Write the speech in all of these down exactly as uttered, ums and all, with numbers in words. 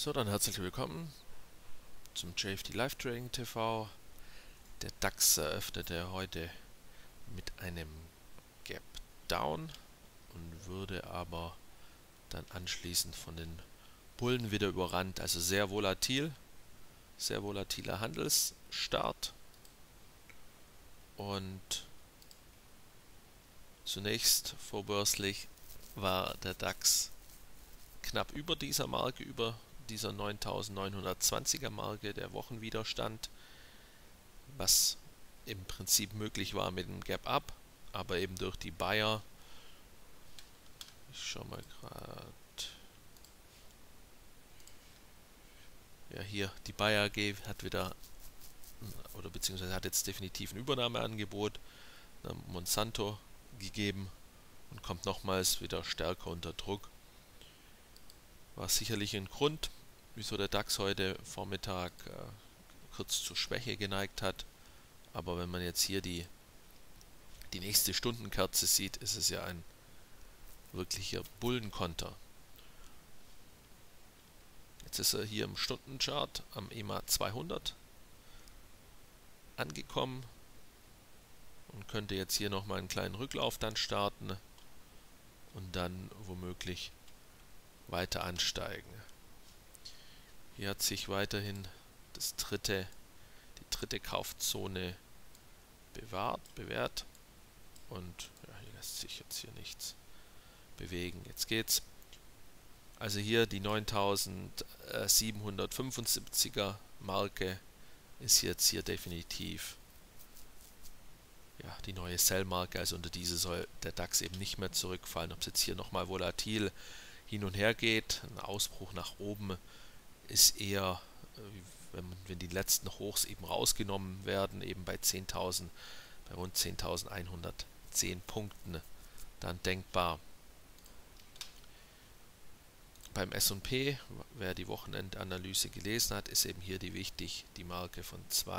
So, dann herzlich willkommen zum J F D Live Trading T V. Der DAX eröffnete heute mit einem Gap Down und würde aber dann anschließend von den Bullen wieder überrannt. Also sehr volatil, sehr volatiler Handelsstart. Und zunächst vorbörslich war der DAX knapp über dieser Marke, über dieser neuntausendneunhundertzwanziger Marke, der Wochenwiderstand, was im Prinzip möglich war mit dem Gap Up, aber eben durch die Buyer, ich schau mal gerade, ja hier, die Buyer A G hat wieder, oder beziehungsweise hat jetzt definitiv ein Übernahmeangebot, Monsanto gegeben und kommt nochmals wieder stärker unter Druck. War sicherlich ein Grund, wieso der DAX heute Vormittag äh, kurz zur Schwäche geneigt hat. Aber wenn man jetzt hier die, die nächste Stundenkerze sieht, ist es ja ein wirklicher Bullenkonter. Jetzt ist er hier im Stundenchart am E M A zweihundert angekommen und könnte jetzt hier nochmal einen kleinen Rücklauf dann starten und dann womöglich weiter ansteigen. Hier hat sich weiterhin das dritte, die dritte Kaufzone bewahrt, bewährt und ja, hier lässt sich jetzt hier nichts bewegen. Jetzt geht's. Also hier die neuntausendsiebenhundertfünfundsiebziger Marke ist jetzt hier definitiv ja, die neue Sell-Marke, also unter diese soll der DAX eben nicht mehr zurückfallen. Ob es jetzt hier nochmal volatil hin und her geht, ein Ausbruch nach oben ist eher, wenn, wenn die letzten Hochs eben rausgenommen werden, eben bei zehntausend, bei rund zehntausendeinhundertzehn Punkten dann denkbar. Beim S und P, wer die Wochenendanalyse gelesen hat, ist eben hier die wichtig, die Marke von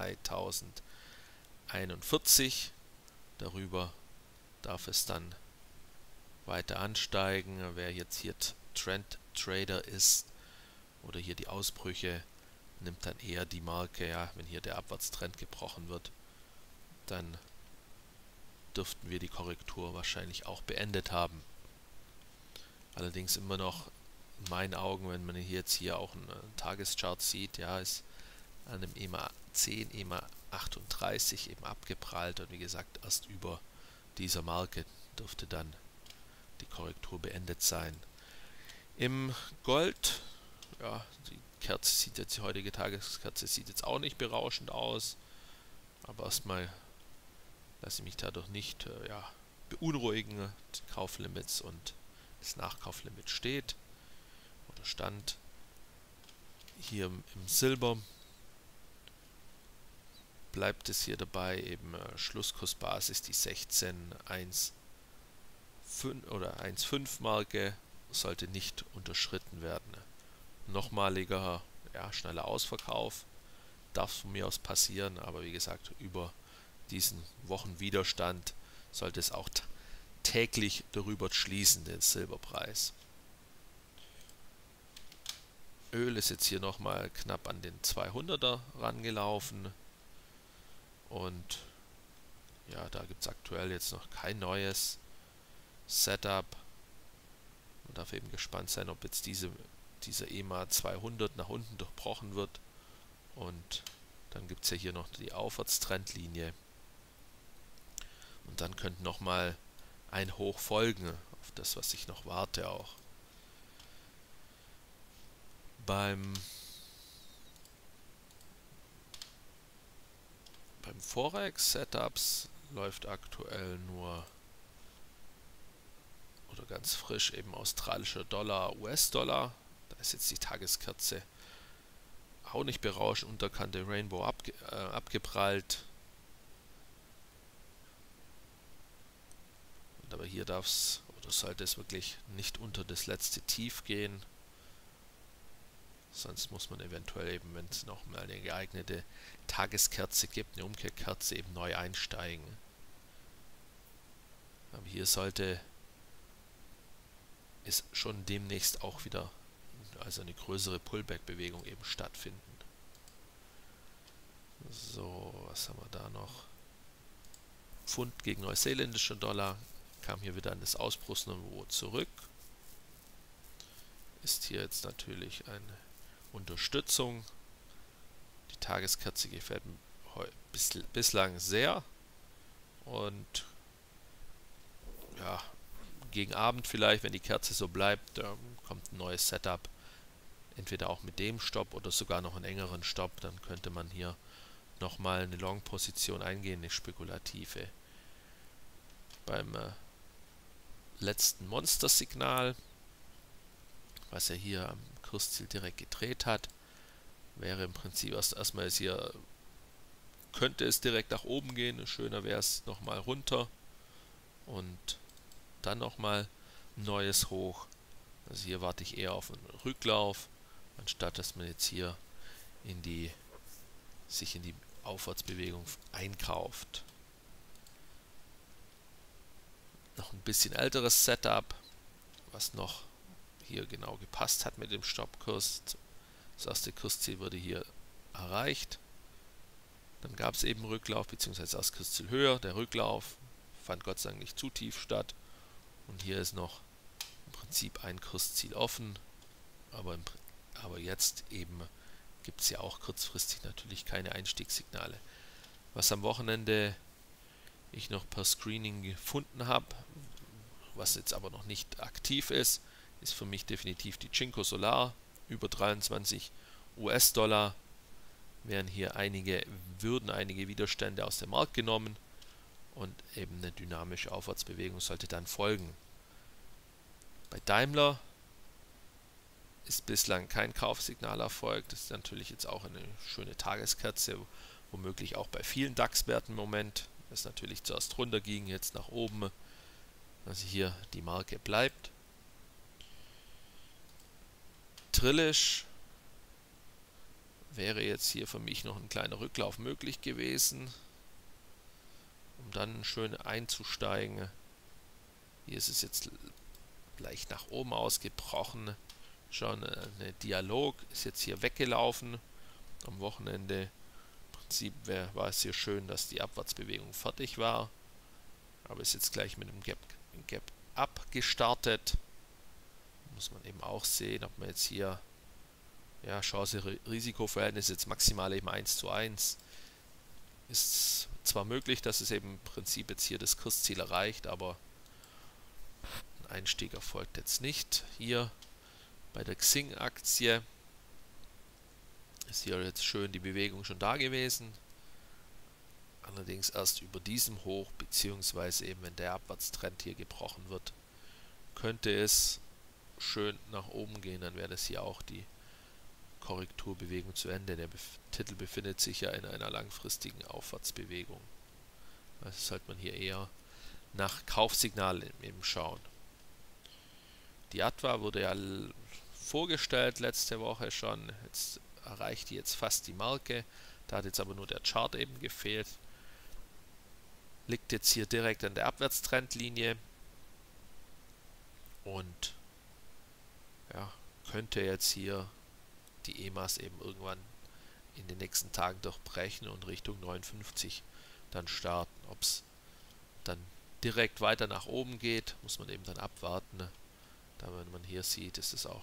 zweitausendeinundvierzig. Darüber darf es dann weiter ansteigen. Wer jetzt hier Trend Trader ist oder hier die Ausbrüche, nimmt dann eher die Marke, ja, wenn hier der Abwärtstrend gebrochen wird, dann dürften wir die Korrektur wahrscheinlich auch beendet haben. Allerdings immer noch in meinen Augen, wenn man hier jetzt hier auch einen Tageschart sieht, ja, ist an dem E M A zehn, E M A achtunddreißig eben abgeprallt und wie gesagt, erst über dieser Marke dürfte dann die Korrektur beendet sein. Im Gold, ja, die Kerze sieht jetzt, die heutige Tageskerze sieht jetzt auch nicht berauschend aus, aber erstmal lasse ich mich dadurch nicht äh, ja, beunruhigen. Die Kauflimits und das Nachkauflimit steht oder stand. Hier im Silber bleibt es hier dabei, eben äh, Schlusskursbasis die sechzehn Komma eins fünf oder eins Komma fünf Marke sollte nicht unterschritten werden. Nochmaliger, ja, schneller Ausverkauf darf von mir aus passieren, aber wie gesagt, über diesen Wochenwiderstand sollte es auch täglich darüber schließen, den Silberpreis. Öl ist jetzt hier nochmal knapp an den zweihunderter rangelaufen und ja, da gibt es aktuell jetzt noch kein neues Setup. Man darf eben gespannt sein, ob jetzt diese, diese E M A zweihundert nach unten durchbrochen wird und dann gibt es ja hier noch die Aufwärtstrendlinie und dann könnte nochmal ein Hoch folgen, auf das, was ich noch warte auch. Beim, beim Forex-Setups läuft aktuell nur oder ganz frisch eben australischer Dollar, U S-Dollar. Da ist jetzt die Tageskerze auch nicht berauschend, Unterkante Rainbow abge, äh, abgeprallt. Und aber hier darf es oder sollte es wirklich nicht unter das letzte Tief gehen. Sonst muss man eventuell eben, wenn es noch mal eine geeignete Tageskerze gibt, eine Umkehrkerze, eben neu einsteigen. Aber hier sollte ist schon demnächst auch wieder also eine größere Pullback-Bewegung eben stattfinden. So, was haben wir da noch? Pfund gegen neuseeländischer Dollar kam hier wieder an das Ausbruchsniveau zurück. Ist hier jetzt natürlich eine Unterstützung. Die Tageskerze gefällt mir bislang sehr. Und ja, gegen Abend vielleicht, wenn die Kerze so bleibt, ähm, kommt ein neues Setup. Entweder auch mit dem Stopp oder sogar noch einen engeren Stopp. Dann könnte man hier nochmal eine Long-Position eingehen, eine spekulative. Beim äh, letzten Monster-Signal, was er hier am Kursziel direkt gedreht hat, wäre im Prinzip erst erstmal ist hier, könnte es direkt nach oben gehen, schöner wäre es nochmal runter und dann nochmal ein neues Hoch. Also hier warte ich eher auf einen Rücklauf, anstatt dass man jetzt hier in die sich in die Aufwärtsbewegung einkauft. Noch ein bisschen älteres Setup, was noch hier genau gepasst hat mit dem Stoppkurs. Das erste Kursziel wurde hier erreicht. Dann gab es eben Rücklauf, beziehungsweise das Kursziel höher. Der Rücklauf fand Gott sei Dank nicht zu tief statt. Und hier ist noch im Prinzip ein Kursziel offen. Aber, im, aber jetzt eben gibt es ja auch kurzfristig natürlich keine Einstiegssignale. Was am Wochenende ich noch per Screening gefunden habe, was jetzt aber noch nicht aktiv ist, ist für mich definitiv die Jinko Solar, über dreiundzwanzig US-Dollar. Wären hier einige, würden einige Widerstände aus dem Markt genommen und eben eine dynamische Aufwärtsbewegung sollte dann folgen. Bei Daimler ist bislang kein Kaufsignal erfolgt. Das ist natürlich jetzt auch eine schöne Tageskerze, womöglich auch bei vielen DAX-Werten im Moment. Das natürlich zuerst runter ging, jetzt nach oben. Also hier die Marke bleibt. Trillisch wäre jetzt hier für mich noch ein kleiner Rücklauf möglich gewesen, um dann schön einzusteigen. Hier ist es jetzt leicht nach oben ausgebrochen. Schon eine Dialog ist jetzt hier weggelaufen am Wochenende. Im Prinzip wär, war es hier schön, dass die Abwärtsbewegung fertig war, aber ist jetzt gleich mit einem Gap, Gap Up gestartet. Muss man eben auch sehen, ob man jetzt hier ja, Chance-Risiko-Verhältnis jetzt maximal eben eins zu eins. Ist zwar möglich, dass es eben im Prinzip jetzt hier das Kursziel erreicht, aber ein Einstieg erfolgt jetzt nicht. Hier bei der Xing-Aktie ist hier jetzt schön die Bewegung schon da gewesen. Allerdings erst über diesem Hoch, beziehungsweise eben wenn der Abwärtstrend hier gebrochen wird, könnte es schön nach oben gehen. Dann wäre das hier auch die Korrekturbewegung zu Ende. Der Bef- Titel befindet sich ja in einer langfristigen Aufwärtsbewegung. Also sollte man hier eher nach Kaufsignalen eben schauen. Die Atwa wurde ja vorgestellt letzte Woche schon. Jetzt erreicht die jetzt fast die Marke. Da hat jetzt aber nur der Chart eben gefehlt. Liegt jetzt hier direkt an der Abwärtstrendlinie. Und ja, könnte jetzt hier die E M A S eben irgendwann in den nächsten Tagen durchbrechen und Richtung neunundfünfzig dann starten. Ob es dann direkt weiter nach oben geht, muss man eben dann abwarten. Da, wenn man hier sieht, ist es auch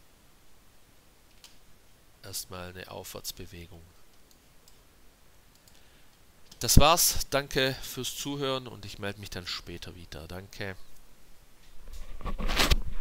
erstmal eine Aufwärtsbewegung. Das war's. Danke fürs Zuhören und ich melde mich dann später wieder. Danke.